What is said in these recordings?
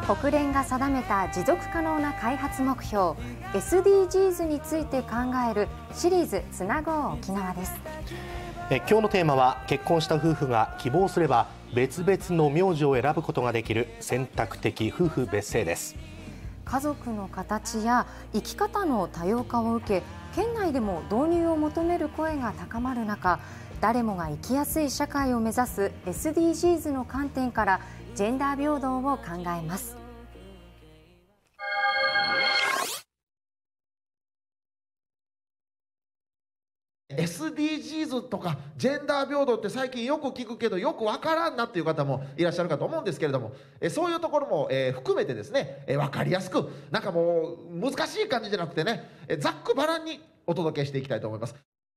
国連が定めた持続可能な開発目標 SDGs について考えるシリーズつなごう沖縄です。 今日のテーマは、結婚した夫婦が希望すれば別々の名字を選ぶことができる選択的夫婦別姓です。 家族の形や生き方の多様化を受け、県内でも導入を求める声が高まる中、誰もが生きやすい社会を目指す SDGs の観点からジェンダー平等を考えます。 SDGs とかジェンダー平等って最近よく聞くけどよくわからんなっていう方もいらっしゃるかと思うんですけれども、そういうところも含めてですね、分かりやすく、なんかもう難しい感じじゃなくてね、ざっくばらんにお届けしていきたいと思います。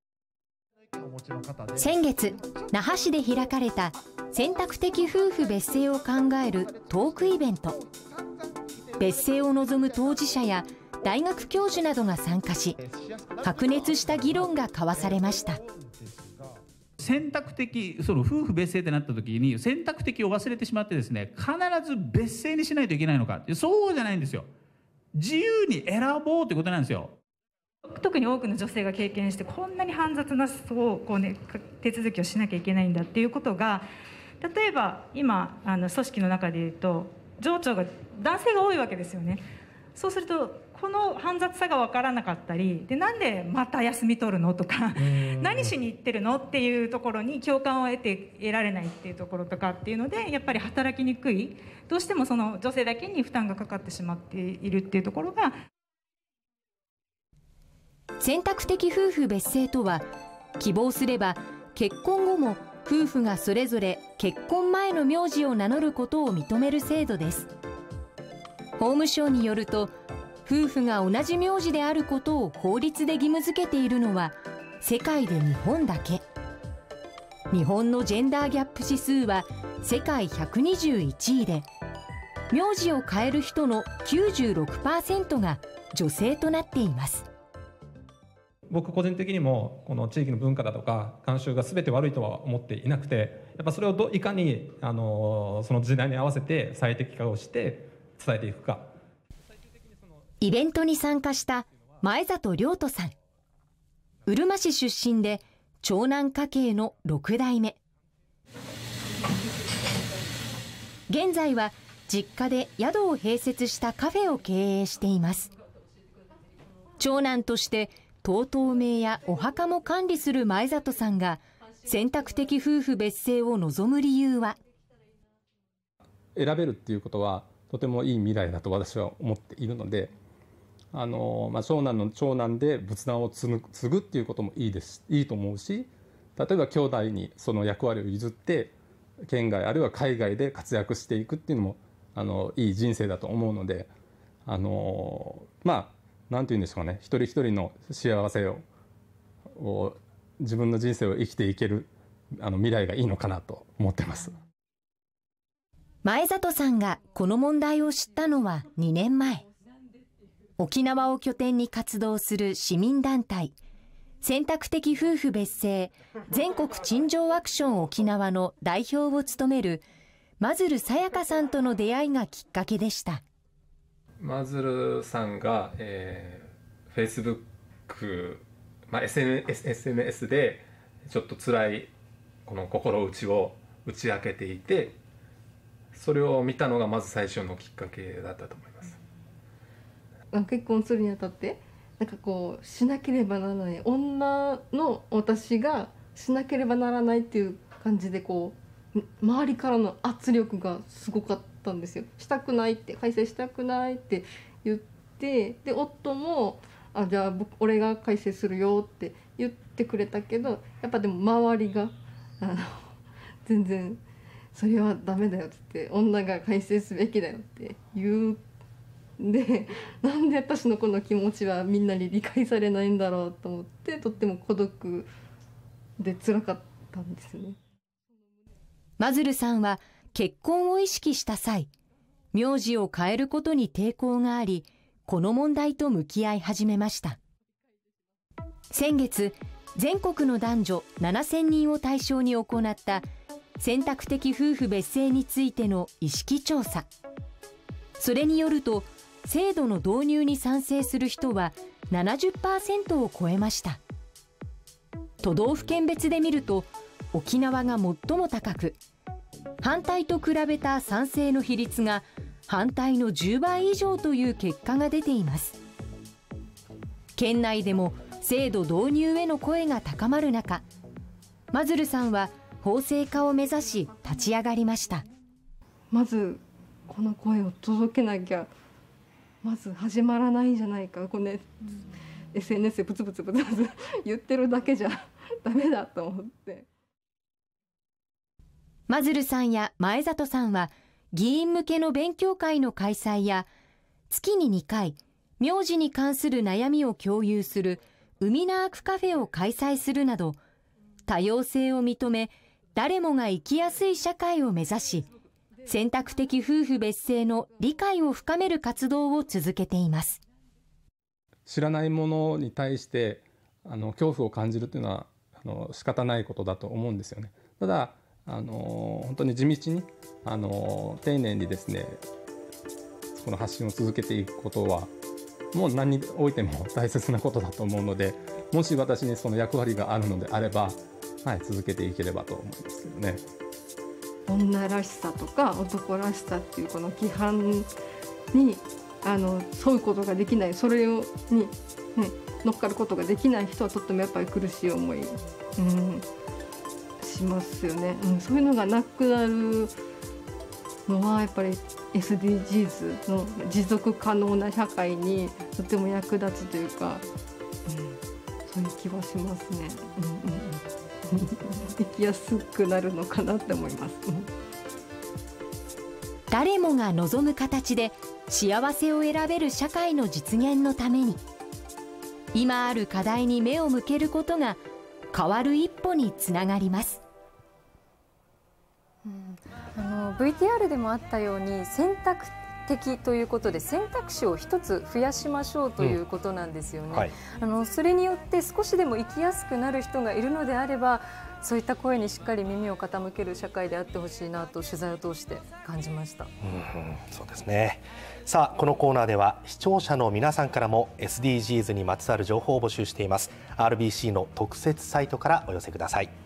先月、那覇市で開かれた選択的夫婦別姓を考えるトークイベント。別姓を望む当事者や大学教授などが参加し、白熱した議論が交わされました。 選択的、夫婦別姓ってなった時に選択的を忘れてしまってですね、必ず別姓にしないといけないのか、そうじゃないんですよ。自由に選ぼうということなんですよ。 特に多くの女性が経験して、こんなに煩雑な手続きをしなきゃいけないんだっていうことが、例えば今組織の中でいうと上長が男性が多いわけですよね。そうするとこの煩雑さが分からなかったりで、なんでまた休み取るのとか何しに行ってるのっていうところに共感を得られないっていうところとかっていうので、やっぱり働きにくい、どうしてもその女性だけに負担がかかってしまっているっていうところが。 選択的夫婦別姓とは、希望すれば結婚後も夫婦がそれぞれ結婚前の名字を名乗ることを認める制度です。法務省によると、夫婦が同じ名字であることを法律で義務付けているのは世界で日本だけ。日本のジェンダーギャップ指数は世界121位で、名字を変える人の 96% が女性となっています。 僕個人的にもこの地域の文化だとか慣習が全て悪いとは思っていなくて、やっぱそれをいかにその時代に合わせて最適化をして伝えていくか。 イベントに参加した前里亮人さん、うるま市出身で長男家系の6代目。現在は実家で宿を併設したカフェを経営しています。長男として遠々名やお墓も管理する前里さんが選択的夫婦別姓を望む理由は、 選べるっていうことはとてもいい未来だと私は思っているので、長男の長男で仏壇を継ぐっていうこともいいと思うし、例えば兄弟にその役割を譲って県外あるいは海外で活躍していくっていうのもいい人生だと思うので、なんていうんでしょうかね、一人一人の幸せを自分の人生を生きていける未来がいいのかなと思ってます。 前里さんがこの問題を知ったのは2年前。沖縄を拠点に活動する市民団体選択的夫婦別姓全国陳情アクション沖縄の代表を務めるマズルさやかさんとの出会いがきっかけでした。 マズルさんが、Facebook、SNS でちょっと辛いこの心打ちを打ち明けていて、それを見たのがまず最初のきっかけだったと思います。 結婚するにあたってしなければならない、女の私がしなければならないっていう感じで周りからの圧力がすごかったんですよ。したくないって、改正したくないって言って、で夫もじゃあ俺が改正するよって言ってくれたけど、やっぱでも周りが全然それはダメだよって言って、女が改正すべきだよって言うで、なんで私のこの気持ちはみんなに理解されないんだろうと思って、とっても孤独で辛かったんですね。 マズルさんは結婚を意識した際、名字を変えることに抵抗があり、この問題と向き合い始めました。先月、全国の男女7000人を対象に行った選択的夫婦別姓についての意識調査。 それによると、制度の導入に賛成する人は 70% を超えました。都道府県別で見ると沖縄が最も高く、反対と比べた賛成の比率が反対の10倍以上という結果が出ています。県内でも制度導入への声が高まる中、マズルさんは法制化を目指し立ち上がりました。 まずこの声を届けなきゃまず始まらないんじゃないか、これ、ね、SNS でブツブツ言ってるだけじゃダメだと思って。 マズルさんや前里さんは議員向けの勉強会の開催や、月に2回名字に関する悩みを共有するウミナークカフェを開催するなど、多様性を認め誰もが生きやすい社会を目指し、選択的夫婦別姓の理解を深める活動を続けています。 知らないものに対して恐怖を感じるというのは仕方ないことだと思うんですよね。ただ本当に地道に丁寧にですね、この発信を続けていくことはもう何においても大切なことだと思うので、もし私にその役割があるのであれば、続けていければと思いますけどね。 女らしさとか男らしさっていうこの規範に沿うことができない、それに、乗っかることができない人はとってもやっぱり苦しい思い、しますよね。そういうのがなくなるのはやっぱり SDGs の持続可能な社会にとても役立つというか、そういう気はしますね。生きやすくなるのかなって思います。 誰もが望む形で幸せを選べる社会の実現のために、今ある課題に目を向けることが変わる一歩につながります。 VTR でもあったように、選択的ということで選択肢を一つ増やしましょうということなんですよね。それによって少しでも生きやすくなる人がいるのであれば、そういった声にしっかり耳を傾ける社会であってほしいなと取材を通して感じました。 そうですね。さあ、このコーナーでは視聴者の皆さんからも SDGs にまつわる情報を募集しています。RBC の特設サイトからお寄せください。